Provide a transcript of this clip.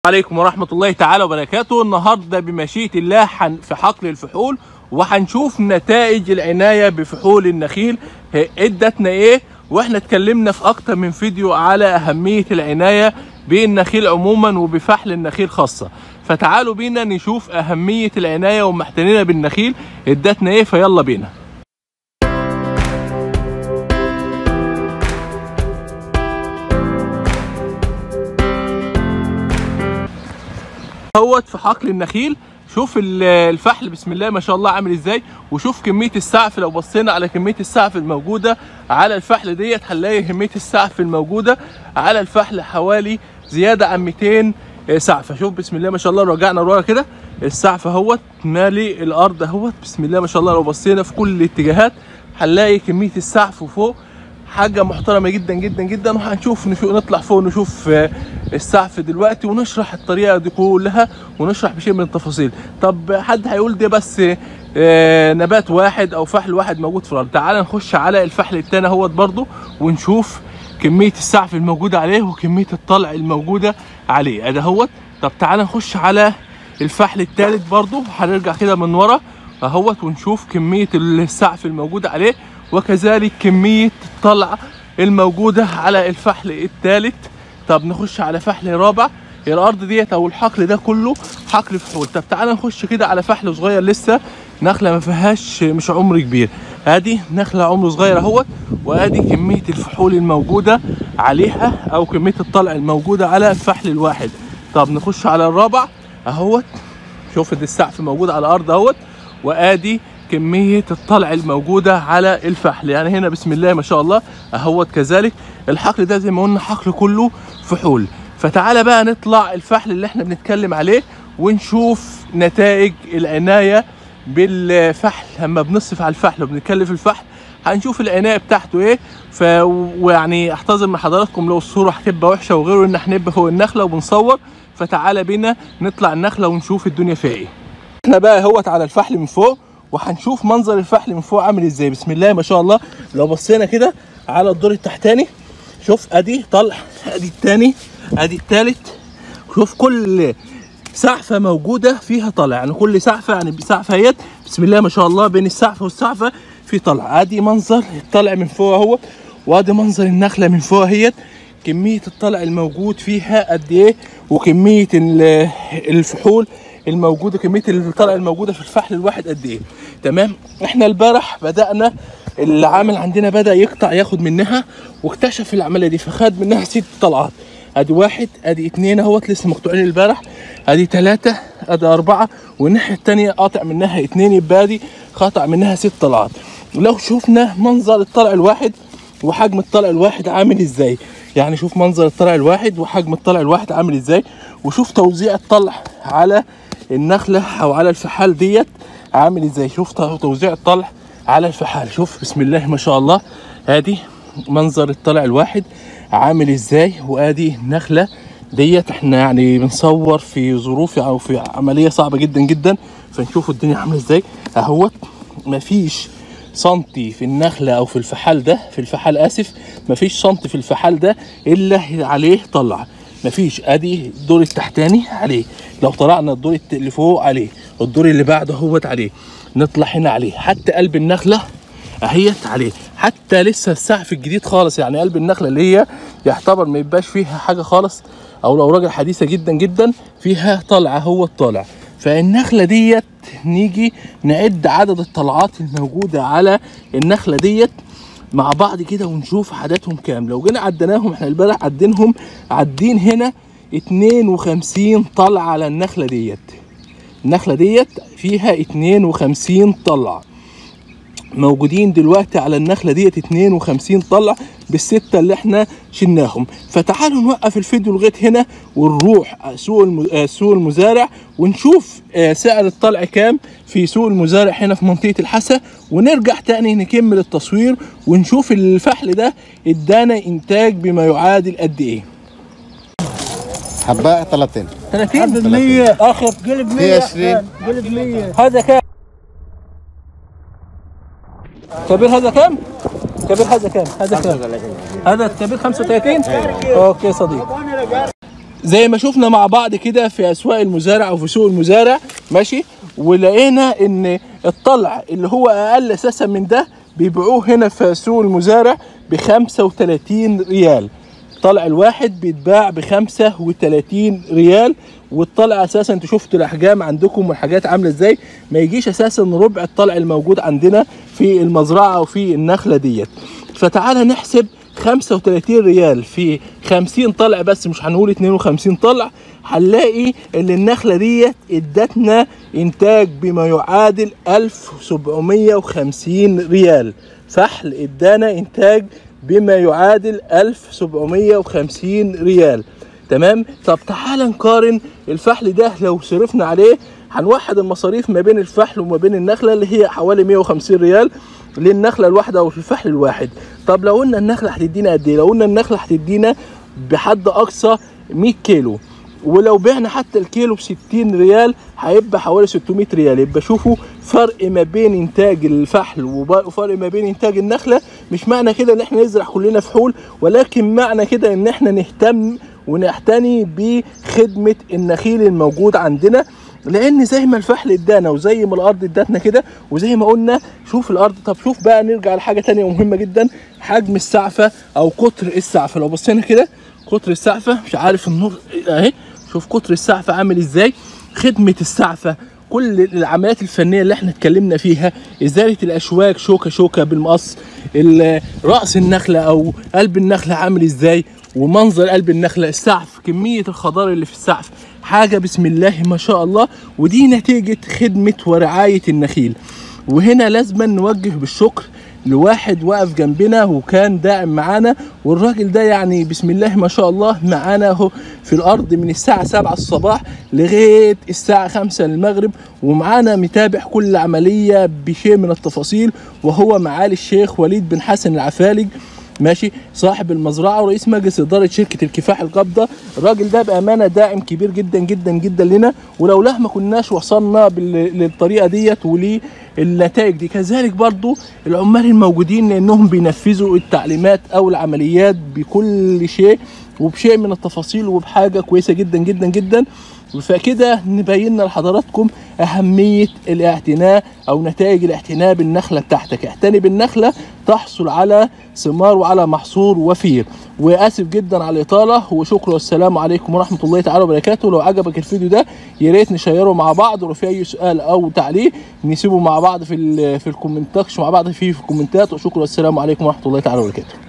عليكم ورحمة الله تعالى وبركاته. النهاردة بمشيئة الله في حقل الفحول، وهنشوف نتائج العناية بفحول النخيل ادتنا ايه، واحنا اتكلمنا في اكتر من فيديو على اهمية العناية بالنخيل عموما وبفحل النخيل خاصة. فتعالوا بينا نشوف اهمية العناية ومحتنينا بالنخيل ادتنا ايه، فيلا بينا. اهوت في حقل النخيل، شوف الفحل بسم الله ما شاء الله عامل ازاي، وشوف كميه السعف. لو بصينا على كميه السعف الموجوده على الفحل ديت هنلاقي كميه السعف الموجوده على الفحل حوالي زياده عن 200 سعفه. شوف بسم الله ما شاء الله، رجعنا ورا كده السعف اهوت مالي الارض اهوت بسم الله ما شاء الله. لو بصينا في كل الاتجاهات هنلاقي كميه السعف فوق حاجه محترمه جدا جدا جدا. وهنشوف نطلع فوق نشوف السعف دلوقتي ونشرح الطريقه دي كلها ونشرح بشيء من التفاصيل. طب حد هيقول ده بس نبات واحد او فحل واحد موجود في الارض. تعال نخش على الفحل الثاني اهوت برضو ونشوف كميه السعف الموجوده عليه وكميه الطلع الموجوده عليه ادي اهوت. طب تعال نخش على الفحل الثالث برضو، هنرجع كده من ورا اهوت ونشوف كميه السعف الموجوده عليه وكذلك كميه الطلع الموجوده على الفحل الثالث. طب نخش على فحل رابع. الارض ديت او الحقل ده كله حقل فحول. طب تعالى نخش كده على فحل صغير لسه نخله ما فيهاش مش عمر كبير، ادي نخله عمره صغير اهوت، وادي كميه الفحول الموجوده عليها او كميه الطلع الموجوده على الفحل الواحد. طب نخش على الرابع اهوت، شوف السقف موجود على الارض اهوت، وادي كميه الطلع الموجوده على الفحل. يعني هنا بسم الله ما شاء الله اهوت. كذلك الحقل ده زي ما قلنا حقل كله فحول. فتعالى بقى نطلع الفحل اللي احنا بنتكلم عليه ونشوف نتائج العنايه بالفحل. لما بنصرف على الفحل وبنتكلم في الفحل هنشوف العنايه بتاعته ايه. ويعني احتذر من حضراتكم لو الصوره هتبقى وحشه وغيره ان احنا نبقى فوق النخله وبنصور. فتعالى بينا نطلع النخله ونشوف الدنيا فيها ايه. احنا بقى اهوت على الفحل من فوق وهنشوف منظر الفحل من فوق عامل ازاي. بسم الله ما شاء الله. لو بصينا كده على الدور التحتاني شوف ادي طلع، ادي الثاني، ادي الثالث. شوف كل سعفه موجوده فيها طلع، يعني كل سعفه يعني سعفه اهيت بسم الله ما شاء الله بين السعفه والسعفه في طلع. ادي منظر الطلع من فوق اهو، وادي منظر النخله من فوق اهيت. كميه الطلع الموجود فيها قد ايه، وكميه الفحول الموجوده، كميه الطلع الموجوده في الفحل الواحد قد ايه. تمام. احنا البارح بدانا العامل عندنا بدا يقطع ياخد منها، واكتشف العمليه دي فخد منها 6 طلعات. ادي 1 ادي 2 اهوت لسه مقطوعين البارح، ادي 3 ادي 4، والناحيه الثانيه قاطع منها 2، يبقى ادي قاطع منها 6 طلعات. لو شفنا منظر الطلع الواحد وحجم الطلع الواحد عامل ازاي، يعني شوف منظر الطلع الواحد وحجم الطلع الواحد عامل ازاي، وشوف توزيع الطلع على النخله او على الفحال ديت عامل ازاي. شوف توزيع الطلع على الفحال، شوف بسم الله ما شاء الله. ادي منظر الطلع الواحد عامل ازاي، وادي النخله ديت. احنا يعني بنصور في ظروف او في عمليه صعبه جدا جدا، فنشوف الدنيا عامله ازاي اهوت. مفيش سنتي في النخله او في الفحال ده، في الفحال اسف، مفيش سنتي في الفحال ده الا عليه طلع، مفيش. ادي الدور التحتاني عليه، لو طلعنا الدور اللي فوق عليه، الدور اللي بعده اهوت عليه، نطلع هنا عليه، حتى قلب النخله اهيت عليه، حتى لسه السقف الجديد خالص، يعني قلب النخله اللي هي يعتبر ما يبقاش فيها حاجه خالص، او لو راجل حديثه جدا جدا فيها طلعه هو الطالع. فالنخله ديت نيجي نعد عدد الطلعات الموجوده على النخله ديت مع بعض كده ونشوف عددهم كام. لو جينا عديناهم احنا البارح عدينهم، عدين هنا 52 طلعه على النخله ديت. النخله ديت فيها 52 طلعه موجودين دلوقتي على النخله ديت، 52 طلع بالستة اللي احنا شلناهم. فتعالوا نوقف الفيديو لغايه هنا ونروح سوق المزارع ونشوف سعر الطلع كام في سوق المزارع هنا في منطقه الحسا، ونرجع تاني نكمل التصوير ونشوف الفحل ده ادانا انتاج بما يعادل قد ايه. حبايه 30 100 اخر قلب 100 قلب 100. هذا كام كبير؟ هذا كام كبير؟ هذا كام؟ هذا كام؟ هذا الكبير 35. اوكي صديق. زي ما شفنا مع بعض كده في اسواق المزارع وفي سوق المزارع ماشي، ولقينا ان الطلع اللي هو اقل اساسا من ده بيبيعوه هنا في سوق المزارع ب 35 ريال. الطلع الواحد بيتباع ب 35 ريال، والطلع اساسا انتوا شفتوا الاحجام عندكم والحاجات عامله ازاي، ما يجيش اساسا ربع الطلع الموجود عندنا في المزرعه وفي النخله ديت. فتعالى نحسب 35 ريال في 50 طلع بس، مش هنقول 52 طلع، هنلاقي ان النخله ديت ادتنا انتاج بما يعادل 1750 ريال. فحل ادانا انتاج بما يعادل 1750 ريال. تمام. طب تعال نقارن الفحل ده لو صرفنا عليه، هنوحد المصاريف ما بين الفحل وما بين النخله اللي هي حوالي 150 ريال للنخله الواحده او في الفحل الواحد. طب لو قلنا النخله هتدينا قد ايه؟ لو قلنا النخله هتدينا بحد اقصى 100 كيلو، ولو بعنا حتى الكيلو ب 60 ريال هيبقى حوالي 600 ريال. يبقى شوفوا فرق ما بين انتاج الفحل وفرق ما بين انتاج النخله. مش معنى كده ان احنا نزرع كلنا فحول، ولكن معنى كده ان احنا نهتم ونعتني بخدمه النخيل الموجود عندنا، لان زي ما الفحل ادانا وزي ما الارض ادتنا كده وزي ما قلنا شوف الارض. طب شوف بقى، نرجع لحاجه تانية مهمه جدا، حجم السعفه او قطر السعفه. لو بصينا كده قطر السعفه، مش عارف النور اهي، شوف قطر السعفه عامل ازاي. خدمه السعفه، كل العمليات الفنيه اللي احنا اتكلمنا فيها، ازاله الاشواك شوكه شوكه بالمقص، راس النخله او قلب النخله عامل ازاي، ومنظر قلب النخله، السعف، كميه الخضار اللي في السعف، حاجه بسم الله ما شاء الله. ودي نتيجه خدمه ورعايه النخيل. وهنا لازم نوجه بالشكر لواحد واقف جنبنا وكان داعم معانا، والراجل ده يعني بسم الله ما شاء الله معانا اهو في الارض من الساعه 7 الصباح لغايه الساعه 5 المغرب، ومعانا متابع كل عمليه بشيء من التفاصيل، وهو معالي الشيخ وليد بن حسن العفالج ماشي، صاحب المزرعه ورئيس مجلس اداره شركه الكفاح القابضه. الراجل ده بامانه داعم كبير جدا جدا جدا لنا، ولولاه ما كناش وصلنا للطريقه ديت وللنتائج دي. كذلك برضو العمال الموجودين، لانهم بينفذوا التعليمات او العمليات بكل شيء وبشيء من التفاصيل وبحاجه كويسه جدا جدا جدا. فكده نبين لحضراتكم أهمية الاعتناء أو نتائج الاعتناء بالنخلة بتاعتك. اعتني بالنخلة تحصل على ثمار وعلى محصول وفير. وآسف جدا على الإطالة، وشكرا والسلام عليكم ورحمة الله تعالى وبركاته. لو عجبك الفيديو ده يا ريت نشيره مع بعض، ولو في أي سؤال أو تعليق نسيبه مع بعض في الكومنتات مع بعض في الكومنتات. وشكرا والسلام عليكم ورحمة الله تعالى وبركاته.